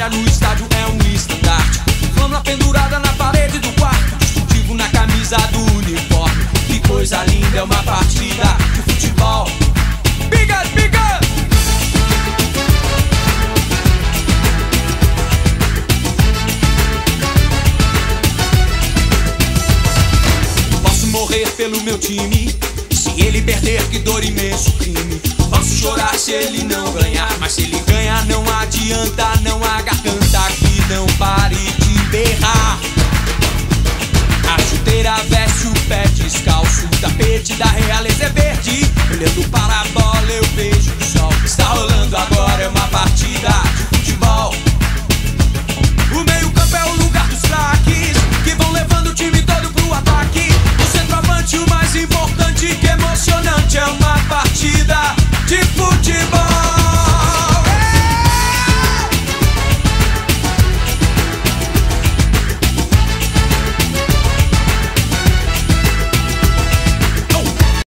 vitória no estádio é um estandarte. Flama pendurada na parede do quarto, distintivo na camisa do uniforme. Que coisa linda, é uma partida de futebol. Bigas, bigas! Posso morrer pelo meu time, se ele perder, que dor, imenso crime. Posso chorar se ele não ganhar, mas se ele ganhar não adianta, não há garganta que não pare de berrar. A chuteira veste o pé descalço, o tapete da realeza